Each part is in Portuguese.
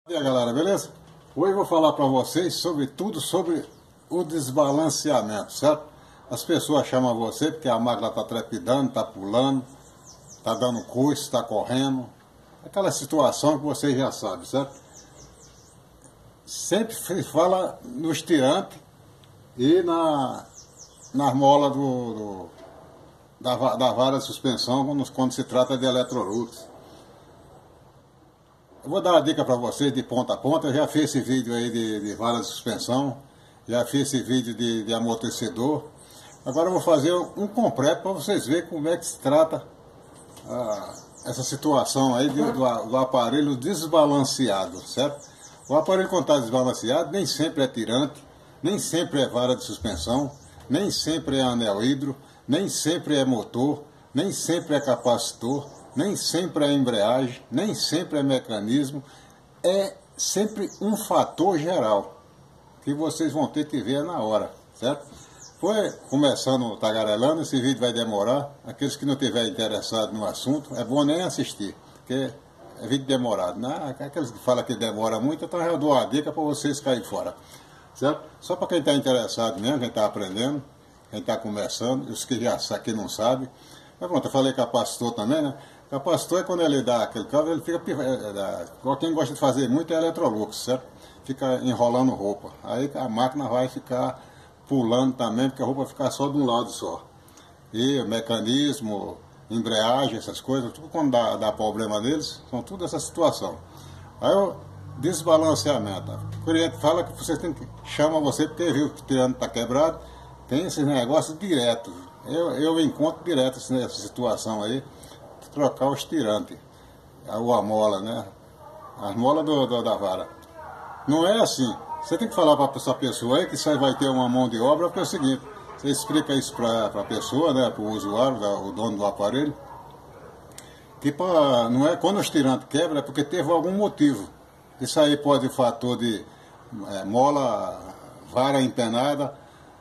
E aí galera, beleza? Hoje eu vou falar para vocês sobre tudo sobre o desbalanceamento, certo? As pessoas chamam você porque a máquina está trepidando, está pulando, está dando coice, está correndo. Aquela situação que vocês já sabem, certo? Sempre se fala no estirante e na mola da vara de suspensão quando se trata de Electrolux. Eu vou dar uma dica para vocês de ponta a ponta. Eu já fiz esse vídeo aí de vara de suspensão, já fiz esse vídeo de amortecedor. Agora eu vou fazer um completo para vocês verem como é que se trata essa situação aí do aparelho desbalanceado, certo? O aparelho quando está desbalanceado nem sempre é tirante, nem sempre é vara de suspensão, nem sempre é anel hidro, nem sempre é motor, nem sempre é capacitor, nem sempre é embreagem, nem sempre é mecanismo, é sempre um fator geral que vocês vão ter que ver na hora, certo? Foi começando tagarelando, esse vídeo vai demorar, aqueles que não estiverem interessados no assunto, é bom nem assistir, porque é vídeo demorado, né? Aqueles que falam que demora muito, então eu dou uma dica para vocês caírem fora, certo? Só para quem está interessado mesmo, quem está aprendendo, quem está começando, os que já aqui não sabem. Mas pronto, eu falei capacitor também, né? Capacitor é quando ele dá aquele cabo, ele fica... Quem gosta de fazer muito é Electrolux, certo? Fica enrolando roupa. Aí a máquina vai ficar pulando também, porque a roupa vai ficar só de um lado só. E o mecanismo, embreagem, essas coisas, tudo quando dá problema neles, são tudo essa situação. Aí o desbalanceamento. O cliente fala que você tem que... Chama você porque viu que o tirante está quebrado, tem esses negócios direto. Eu encontro direto nessa situação aí, de trocar os tirantes, ou a mola, né? As molas da vara. Não é assim. Você tem que falar para essa pessoa aí que você vai ter uma mão de obra, porque é o seguinte, você explica isso para a pessoa, né, para o usuário, o dono do aparelho, que não é quando os tirantes quebram, é porque teve algum motivo. Isso aí pode ser fator de mola, vara empenada,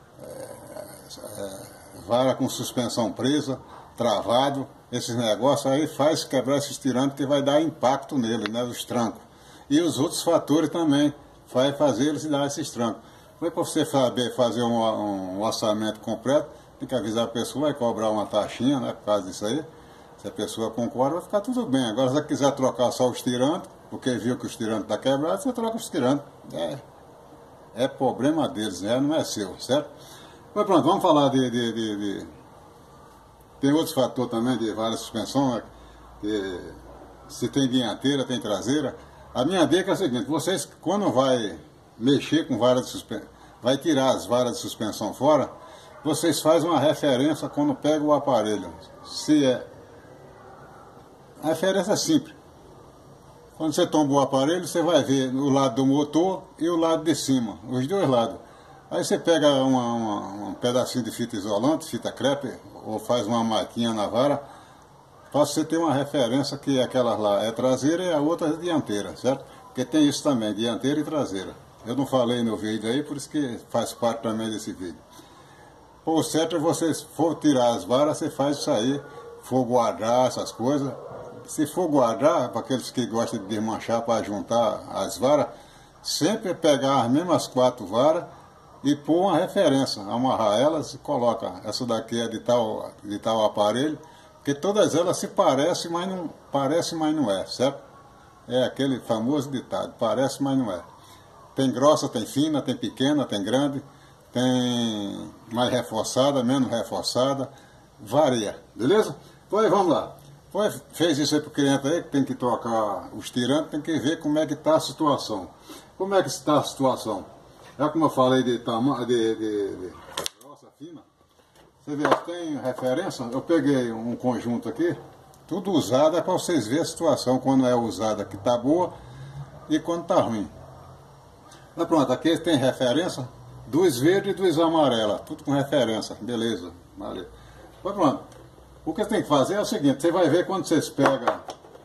vara com suspensão presa, travado, esses negócios aí faz quebrar esses tirantes que vai dar impacto nele, né, os trancos. E os outros fatores também vai fazer eles dar esses trancos. Mas para você saber fazer um orçamento completo, tem que avisar a pessoa, vai cobrar uma taxinha, né, por causa disso aí. Se a pessoa concorda, vai ficar tudo bem. Agora, se ela quiser trocar só os tirantes, porque viu que os tirantes estão quebrados, você troca os tirantes. É problema deles, né, não é seu, certo? Mas pronto, vamos falar Tem outros fatores também de vara de suspensão, né? Se tem dianteira, tem traseira. A minha dica é a seguinte, vocês quando vai mexer com vara de suspensão, vai tirar as varas de suspensão fora, vocês fazem uma referência quando pega o aparelho. A referência é simples. Quando você tomba o aparelho, você vai ver o lado do motor e o lado de cima, os dois lados. Aí você pega um pedacinho de fita isolante, fita crepe, ou faz uma marquinha na vara, para você ter uma referência que aquela lá é traseira e a outra é dianteira, certo? Porque tem isso também, dianteira e traseira. Eu não falei no vídeo aí, por isso que faz parte também desse vídeo. O certo é você, se for tirar as varas, você faz isso aí, for guardar essas coisas. Se for guardar, para aqueles que gostam de desmanchar para juntar as varas, sempre pegar as mesmas 4 varas, e pôr uma referência, amarrar elas e coloca, essa daqui é de tal aparelho, porque todas elas se parecem, mas não é, certo? É aquele famoso ditado, parece, mas não é. Tem grossa, tem fina, tem pequena, tem grande, tem mais reforçada, menos reforçada, varia, beleza? Pois vamos lá. Pois fez isso aí para o cliente aí, que tem que trocar os tirantes, tem que ver como é que está a situação. Como é que está a situação? É como eu falei de tamanho, de grossa, fina. Você vê, tem referência? Eu peguei um conjunto aqui, tudo usado, é para vocês verem a situação, quando é usada que está boa e quando está ruim. Mas pronto, aqui tem referência, 2 verdes e 2 amarelas, tudo com referência, beleza, valeu. Mas pronto, o que você tem que fazer é o seguinte, você vai ver quando vocês pegam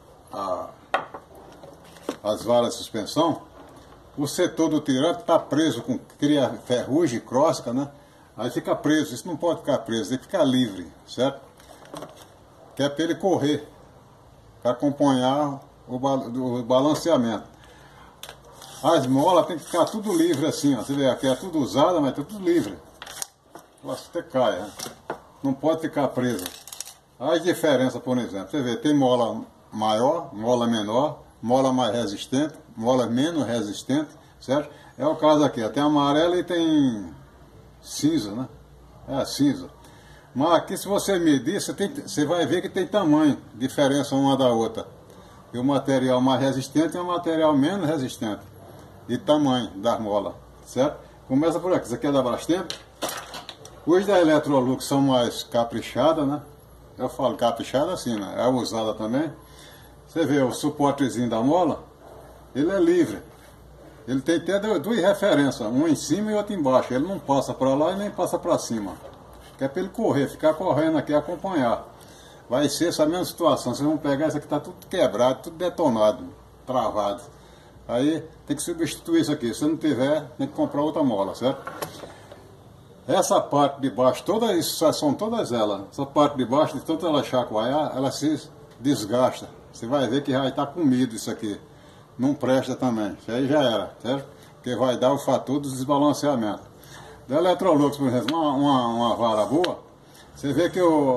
as varas de suspensão, o setor do tirante está preso, cria ferrugem, crosta, né? Aí fica preso, isso não pode ficar preso, tem que ficar livre, certo? Que é para ele correr, para acompanhar o balanceamento. As molas tem que ficar tudo livre assim, ó. Você vê, aqui é tudo usada, mas tá tudo livre. Ela até cai, né? Não pode ficar presa. As diferenças, por exemplo, você vê, tem mola maior, mola menor, mola mais resistente, mola menos resistente, certo? É o caso aqui, tem amarela e tem cinza, né? É cinza. Mas aqui, se você medir, você vai ver que tem tamanho, diferença uma da outra. E o material mais resistente é o material menos resistente. E tamanho das molas, certo? Começa por aqui, isso aqui é da Brastemp. Os da Electrolux são mais caprichadas, né? Eu falo caprichada assim, né? É usada também. Você vê o suportezinho da mola, ele é livre. Ele tem até duas referências, um em cima e outro embaixo. Ele não passa para lá e nem passa para cima. Que é para ele correr, ficar correndo aqui e acompanhar. Vai ser essa mesma situação. Vocês vão pegar isso aqui, tá tudo quebrado, tudo detonado, travado. Aí tem que substituir isso aqui. Se não tiver, tem que comprar outra mola, certo? Essa parte de baixo, todas isso são todas elas. Essa parte de baixo, de tanto ela chacoalhar, ela se desgasta. Você vai ver que já está comido isso aqui. Não presta também. Isso aí já era, certo? Porque vai dar o fator do desbalanceamento. Da Electrolux, por exemplo, uma vara boa, você vê que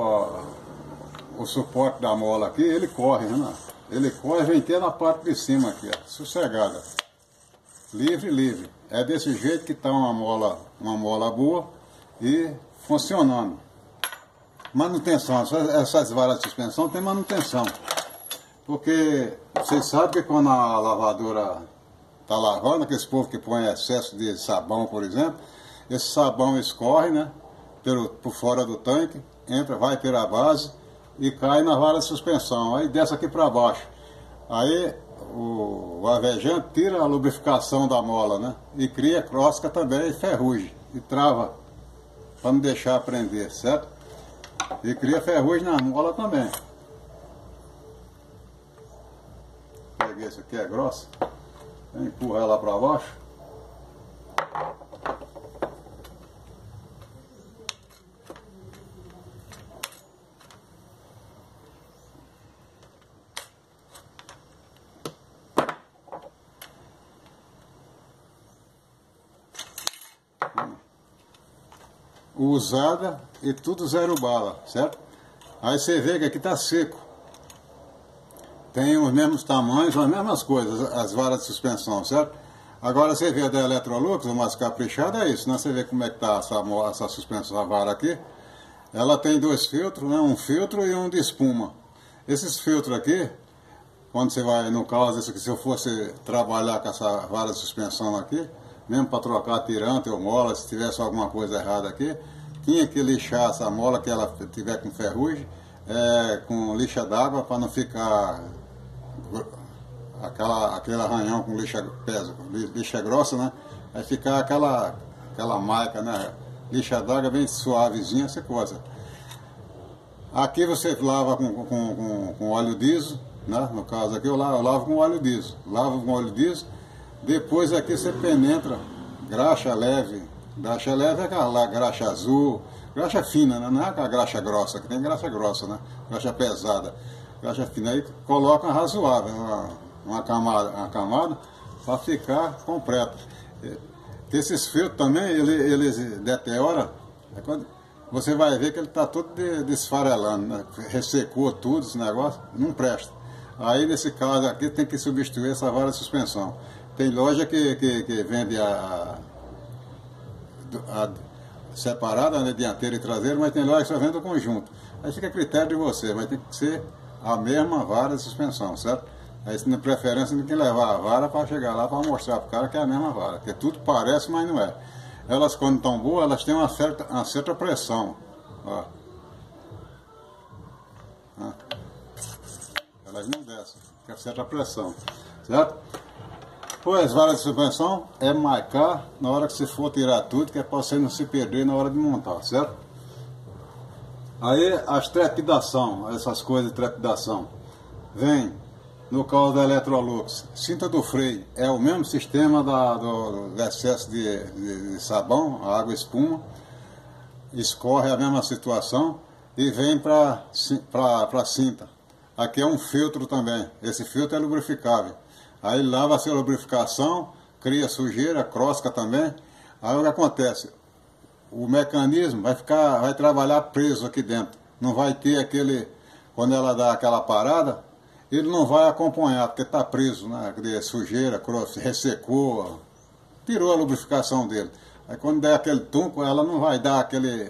o suporte da mola aqui, ele corre, né? Ele corre e vem ter na parte de cima aqui, ó, sossegada. Livre, livre. É desse jeito que está uma mola boa e funcionando. Manutenção, essas varas de suspensão tem manutenção. Porque vocês sabem que quando a lavadora está lavando, aqueles povos que põem excesso de sabão, por exemplo, esse sabão escorre, né, por fora do tanque, entra, vai pela base e cai na vara de suspensão. Aí desce aqui para baixo. Aí o alvejante tira a lubrificação da mola, né, e cria crosca também e ferrugem. E trava, para não deixar prender, certo? E cria ferrugem na mola também. Peguei esse aqui, é grossa. Empurra ela para baixo. Usada e tudo zero bala, certo? Aí você vê que aqui está seco. Tem os mesmos tamanhos, as mesmas coisas, as varas de suspensão, certo? Agora você vê a da Electrolux, o mais caprichado é isso, né? Você vê como é que está essa suspensão, a vara aqui. Ela tem dois filtros, né? Um filtro e um de espuma. Esses filtros aqui, quando você vai, no caso, isso aqui, se eu fosse trabalhar com essa vara de suspensão aqui, mesmo para trocar tirante ou mola, se tivesse alguma coisa errada aqui, tinha que lixar essa mola que ela tiver com ferrugem, com lixa d'água para não ficar aquele arranhão com lixa grossa, né? Vai ficar aquela marca, né? Lixa d'água bem suavezinha, você coisa. Aqui você lava com óleo diesel, né? No caso aqui eu lavo com óleo diesel. Lavo com óleo diesel. Depois aqui você penetra graxa leve. Graxa leve é aquela graxa azul, graxa fina, né? Não é aquela graxa grossa, que tem graxa grossa, né? Graxa pesada. Graxa fina aí coloca razoável, uma camada para ficar completo. Esses filtros também, eles deterioram, você vai ver que ele está todo desfarelando, né? Ressecou tudo esse negócio, não presta. Aí nesse caso aqui tem que substituir essa vara de suspensão. Tem loja que vende a separada, né, dianteira e traseira, mas tem loja que só vende o conjunto. Aí fica a critério de você, mas tem que ser a mesma vara de suspensão, certo? Aí na preferência tem que levar a vara para chegar lá para mostrar para o cara que é a mesma vara, porque tudo parece, mas não é. Elas quando estão boas, elas têm uma certa pressão. Ó. Elas não descem, tem uma certa pressão, certo? Pois, varas de suspensão é marcar na hora que você for tirar tudo, que é para você não se perder na hora de montar, certo? Aí as trepidação, essas coisas de trepidação, vem no caso da Electrolux, cinta do freio, é o mesmo sistema do excesso de sabão, a água espuma, escorre a mesma situação e vem para a cinta. Aqui é um filtro também, esse filtro é lubrificável. Aí lava a sua lubrificação, cria sujeira, crosca também. Aí o que acontece? O mecanismo vai trabalhar preso aqui dentro. Não vai ter aquele, quando ela dá aquela parada, ele não vai acompanhar, porque está preso, né? Sujeira, ressecou, tirou a lubrificação dele. Aí quando der aquele tunco, ela não vai dar aquele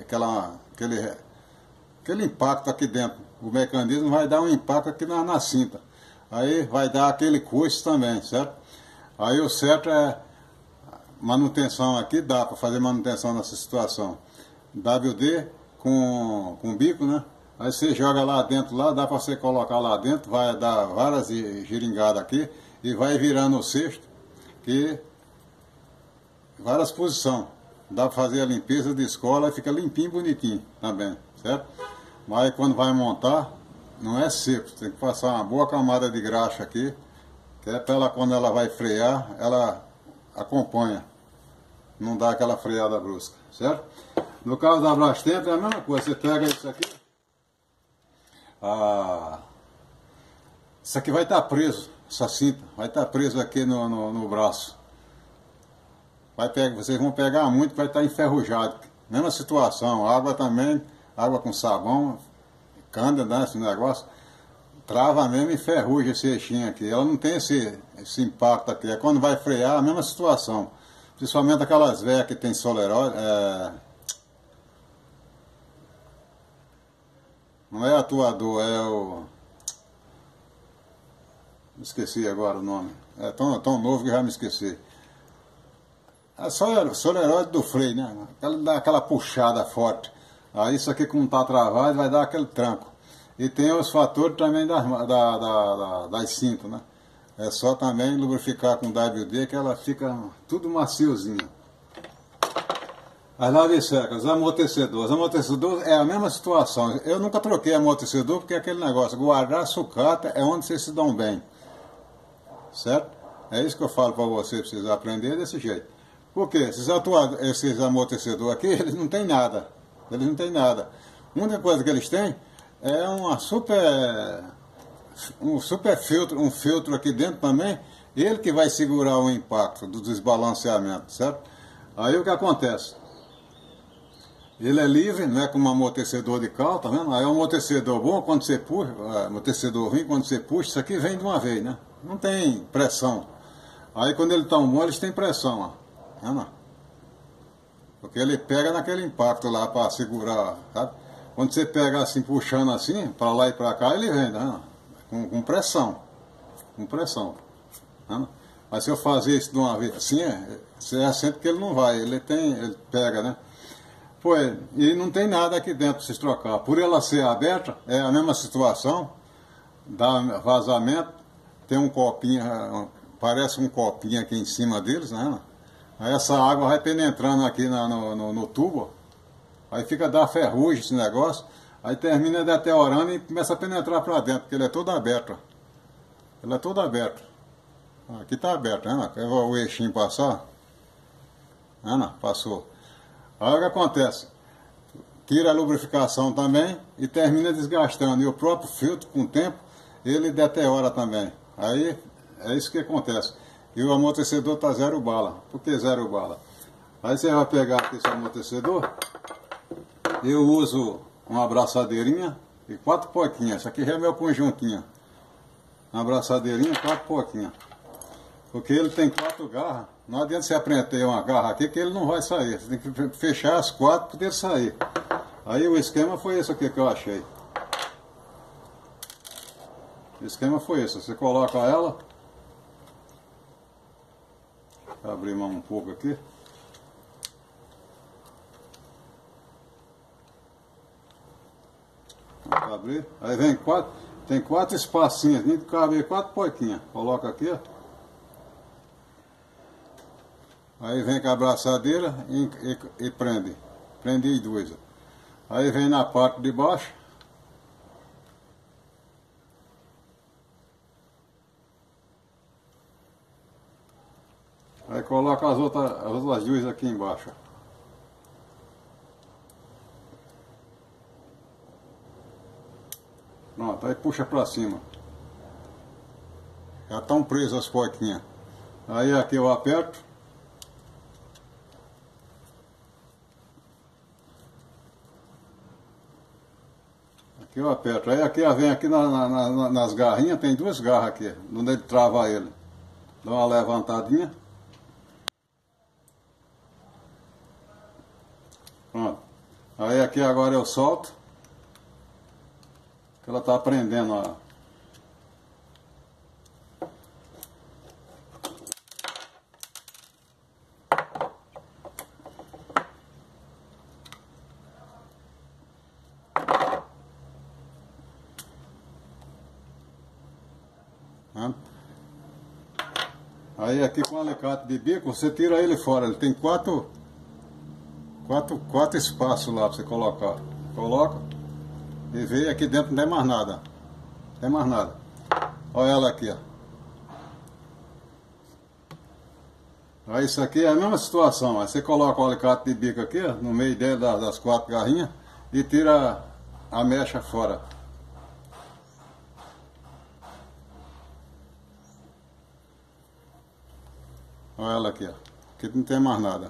impacto aqui dentro. O mecanismo vai dar um impacto aqui na cinta. Aí vai dar aquele coice também, certo? Aí o certo é manutenção aqui, dá para fazer manutenção nessa situação. WD com bico, né? Aí você joga lá dentro, lá, dá para você colocar lá dentro, vai dar várias giringadas aqui e vai virando o cesto, que várias posições. Dá para fazer a limpeza de escola e fica limpinho, bonitinho também, certo? Mas quando vai montar, não é seco, tem que passar uma boa camada de graxa aqui, que é para ela, quando ela vai frear, ela acompanha, não dá aquela freada brusca, certo? No caso da Brastemp é a mesma coisa, você pega isso aqui, isso aqui vai estar preso, essa cinta, vai estar preso aqui no braço. Vocês vão pegar muito, vai estar enferrujado. Mesma situação, água também, água com sabão, cândida, né, esse negócio, trava mesmo e ferruja esse eixinho aqui. Ela não tem esse impacto aqui. É quando vai frear, a mesma situação. Principalmente aquelas velhas que tem soleróide, não é atuador, é o... Esqueci agora o nome. É tão novo que já me esqueci. É soleróide do freio, né? Ela dá aquela puxada forte. Aí isso aqui, como está travado, vai dar aquele tranco. E tem os fatores também das cintas, né? É só também lubrificar com WD que ela fica tudo maciozinha. As lave-secas, os amortecedores é a mesma situação. Eu nunca troquei amortecedor porque é aquele negócio, guardar sucata é onde vocês se dão bem. Certo? É isso que eu falo para vocês aprenderem desse jeito. Porque esses amortecedores aqui, eles não têm nada. Eles não têm nada. A única coisa que eles têm é um super filtro, um filtro aqui dentro também, ele que vai segurar o impacto do desbalanceamento, certo? Aí o que acontece? Ele é livre, não é como um amortecedor de carro, tá vendo? Aí o amortecedor bom, quando você puxa, amortecedor ruim, quando você puxa, isso aqui vem de uma vez, né? Não tem pressão. Aí quando ele tá mole, eles têm pressão, ó. Tá, porque ele pega naquele impacto lá para segurar, sabe? Quando você pega assim, puxando assim, para lá e para cá, ele vem, né? Com pressão. Com pressão. Tá? Mas se eu fazer isso de uma vez assim, você sente que ele não vai, ele pega, né? E não tem nada aqui dentro para vocês trocar. Por ela ser aberta, é a mesma situação, dá vazamento, tem um copinho, parece um copinho aqui em cima deles, né? Aí essa água vai penetrando aqui no tubo, aí fica da ferrugem esse negócio, aí termina deteriorando e começa a penetrar para dentro, porque ele é todo aberto. Ele é todo aberto. Aqui está aberto, né? Quer o eixinho passar? Passou. Aí o que acontece? Tira a lubrificação também e termina desgastando. E o próprio filtro, com o tempo, ele deteriora também. Aí é isso que acontece. E o amortecedor está 0 bala. Por que 0 bala? Aí você vai pegar aqui esse amortecedor. Eu uso uma abraçadeirinha e 4 poquinhas. Isso aqui já é meu conjuntinho. Uma abraçadeirinha e 4 poquinhas. Porque ele tem 4 garras. Não adianta você apreender uma garra aqui que ele não vai sair. Você tem que fechar as 4 para ele sair. Aí o esquema foi esse aqui que eu achei. O esquema foi esse. Você coloca ela. Vou abrir mais um pouco aqui. Vou abrir. Aí vem 4. Tem 4 espacinhos. Tem que caber 4 porquinhas. Coloca aqui, ó. Aí vem com a abraçadeira e prende. Prende as 2. Aí vem na parte de baixo. Aí coloca as outras 2 aqui embaixo. Pronto, aí puxa pra cima. Já estão presas as porquinhas. Aí aqui eu aperto. que eu aperto. Aí aqui, ó, vem aqui nas garrinhas, tem duas garras aqui, onde ele trava ele. Dá uma levantadinha. Pronto. Aí aqui agora eu solto. Que ela tá prendendo, ó. Aí aqui com o alicate de bico, você tira ele fora. Ele tem quatro espaços lá para você colocar. Coloca e vê aqui dentro, não tem mais nada. Não tem mais nada. Olha ela aqui, ó. Aí isso aqui é a mesma situação. Aí você coloca o alicate de bico aqui, ó, no meio dele das quatro garrinhas e tira a mecha fora. Olha ela aqui, ó. Aqui não tem mais nada.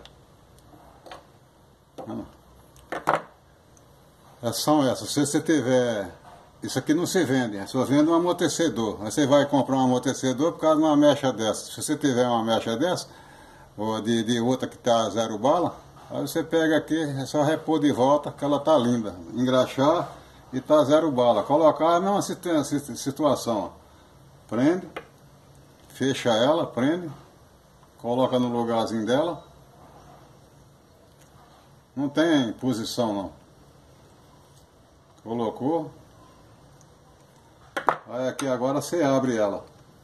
São essas. Se você tiver... Isso aqui não se vende, só vende um amortecedor. Aí você vai comprar um amortecedor por causa de uma mecha dessa. Se você tiver uma mecha dessa, ou de outra que está zero bala, aí você pega aqui, é só repor de volta, que ela tá linda. Engraxar e tá zero bala. Colocar não situação. Ó. Prende, fecha ela, prende. Coloca no lugarzinho dela. Não tem posição não. Colocou. Aí aqui agora você abre ela.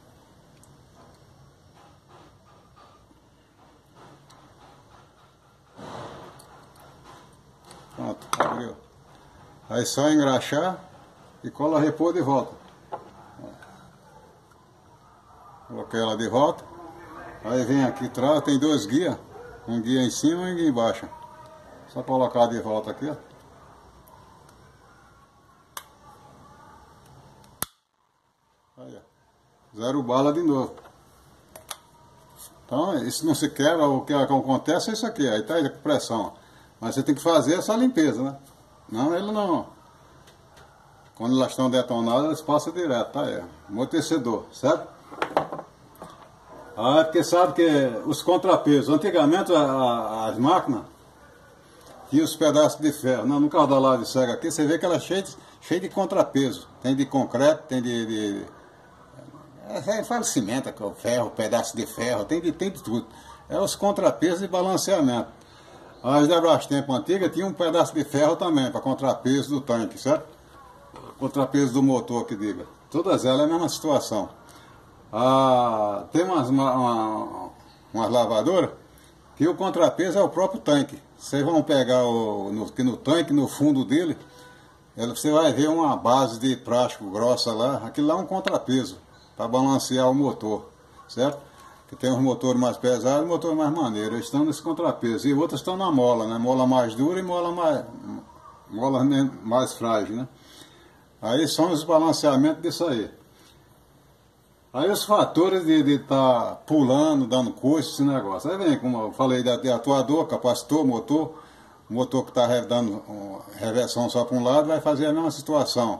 Pronto, abriu. Aí só engraxar e cola repor de volta. Coloquei ela de volta. Aí vem aqui atrás, tem dois guias. Um guia em cima e um guia embaixo. Só colocar de volta aqui, ó. Aí, ó. Zero bala de novo. Então, isso não se quebra, o que acontece é isso aqui, aí tá aí com pressão. Mas você tem que fazer essa limpeza, né? Não, ele não. Quando elas estão detonadas, eles passam direto, tá aí. Amortecedor, certo? Ah, porque sabe que os contrapesos, antigamente as máquinas tinham os pedaços de ferro. No carro da Lave Cega aqui, você vê que ela é cheia de contrapeso. Tem de concreto, tem fala cimento, ferro, pedaço de ferro, tem de tudo. É os contrapesos e balanceamento. As da Brastemp antiga tinha um pedaço de ferro também, para contrapeso do tanque, certo? Contrapeso do motor, que diga. Todas elas é a mesma situação. Tem umas lavadoras que o contrapeso é o próprio tanque. Vocês vão pegar no tanque, no fundo dele, você vai ver uma base de plástico grossa lá. Aquilo lá é um contrapeso, para balancear o motor, certo? Que tem os motores mais pesados e motores mais maneiros. Eles estão nesse contrapeso. E outros estão na mola, né? Mola mais dura e mola mais frágil, né? Aí são os balanceamentos disso aí. Aí os fatores de estar pulando, dando coice, esse negócio. Aí vem, como eu falei, de atuador, capacitor, motor. O motor que está dando reversão só para um lado vai fazer a mesma situação.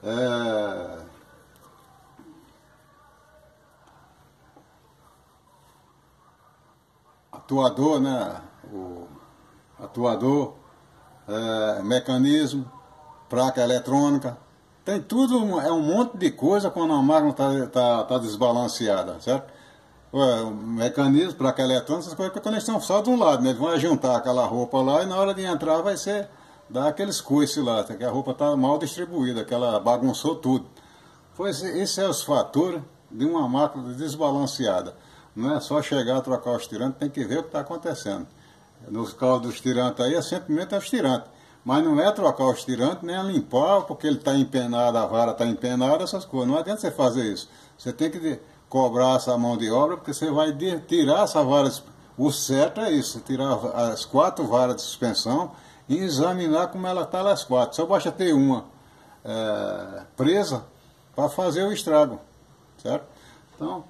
Atuador, né? O atuador, mecanismo, placa eletrônica. Tem tudo, é um monte de coisa quando a máquina tá desbalanceada, certo? O mecanismo, placa eletrônica, essas coisas que quando eles estão só de um lado, né? Eles vão juntar aquela roupa lá e na hora de entrar vai ser, dar aqueles coices lá, que a roupa está mal distribuída, que ela bagunçou tudo. Esses são os fatores de uma máquina desbalanceada. Não é só chegar a trocar os tirantes, tem que ver o que está acontecendo. Nos carros dos tirantes aí, é simplesmente os tirantes. Mas não é trocar os tirantes, nem é limpar, porque ele está empenado, a vara está empenada, essas coisas. Não adianta você fazer isso. Você tem que cobrar essa mão de obra, porque você vai tirar essa vara. O certo é isso, tirar as 4 varas de suspensão e examinar como ela está as 4. Só basta ter uma presa para fazer o estrago, certo? Então,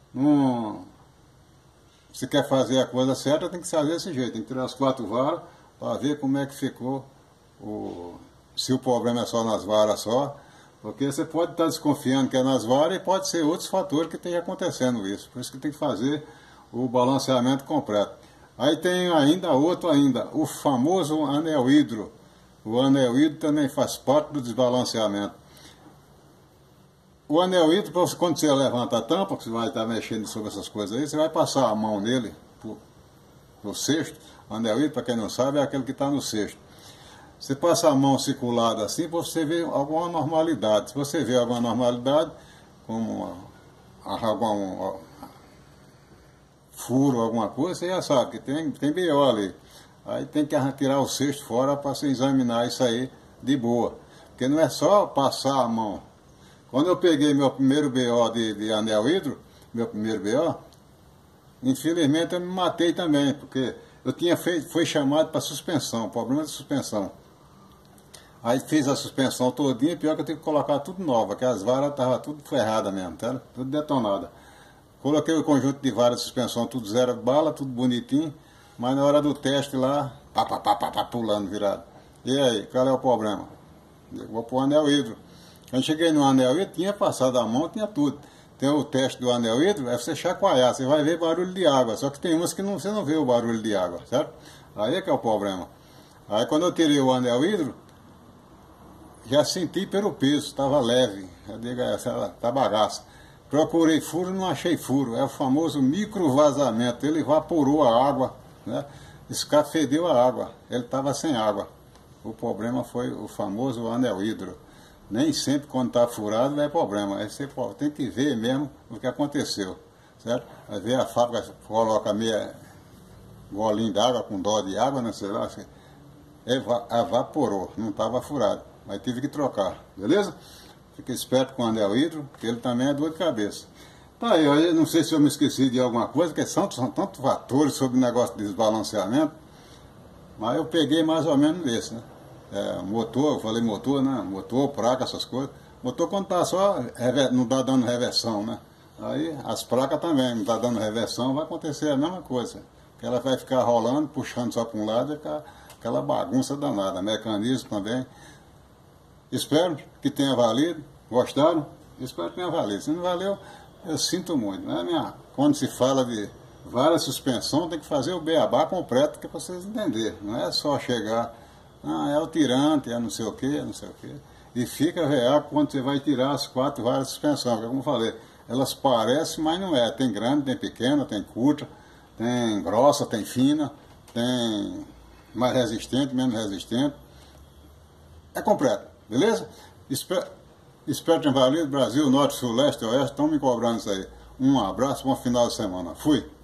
se quer fazer a coisa certa, tem que fazer desse jeito. Tem que tirar as 4 varas para ver como é que ficou se o problema é só nas varas só, porque você pode estar desconfiando que é nas varas e pode ser outros fatores que estejam acontecendo isso. Por isso que tem que fazer o balanceamento completo. Aí tem ainda o famoso anel hidro. O anel hidro também faz parte do desbalanceamento. O anel hidro, quando você levanta a tampa, que você vai estar mexendo sobre essas coisas aí, você vai passar a mão nele, pro cesto. O anel hidro, para quem não sabe, é aquele que está no cesto. Você passa a mão circulada assim, para você ver alguma normalidade. Se você vê alguma normalidade, como algum furo, alguma coisa, você já sabe que tem BO ali. Aí tem que tirar o cesto fora para você examinar isso aí de boa. Porque não é só passar a mão. Quando eu peguei meu primeiro BO de anel hidro, meu primeiro BO, infelizmente eu me matei também, porque eu fui chamado para suspensão, problema de suspensão. Aí fiz a suspensão todinha, pior que eu tenho que colocar tudo nova, que as varas estavam tudo ferradas mesmo, tá? Tudo detonada. Coloquei o conjunto de varas de suspensão, tudo zero bala, tudo bonitinho, mas na hora do teste lá, pulando virado. E aí, qual é o problema? Eu vou pôr o anel hidro. Quando cheguei no anel hidro, tinha passado a mão, tinha tudo. Tem o teste do anel hidro, é você chacoalhar, você vai ver barulho de água. Só que tem umas que você não vê o barulho de água, certo? Aí é que é o problema. Aí quando eu tirei o anel hidro, já senti pelo peso, estava leve. Eu digo, tá bagaça. Procurei furo, não achei furo. É o famoso micro vazamento. Ele evaporou a água, né? Escafedeu a água. Ele estava sem água. O problema foi o famoso anel hidro. Nem sempre quando está furado não é problema. Aí você tem que ver mesmo o que aconteceu, certo? Aí ver a fábrica, coloca meia golinho d'água com dó de água, não sei lá, assim, evaporou, não estava furado. Mas tive que trocar, beleza? Fica esperto com o anel hidro, que ele também é dor de cabeça. Tá aí, eu não sei se eu me esqueci de alguma coisa, porque são tantos fatores sobre o negócio de desbalanceamento, mas eu peguei mais ou menos esse, né? Motor, eu falei motor, né? Motor, placa, essas coisas. Motor quando tá só, não tá dando reversão, né? Aí as placas também, não tá dando reversão, vai acontecer a mesma coisa. Que ela vai ficar rolando, puxando só para um lado, e ficar aquela bagunça danada. Mecanismo também. Espero que tenha valido. Gostaram? Espero que tenha valido. Se não valeu, eu sinto muito. Né? Quando se fala de várias suspensões, tem que fazer o beabá completo, que é para vocês entenderem. Não é só chegar, é o tirante, é não sei o que, não sei o que. E fica real quando você vai tirar as 4 várias suspensões. Porque, como eu falei, elas parecem, mas não é. Tem grande, tem pequena, tem curta, tem grossa, tem fina, tem mais resistente, menos resistente. É completo, beleza? Espero que tenha valido. Brasil, Norte, Sul, Leste, Oeste, estão me cobrando isso aí. Um abraço, bom final de semana. Fui!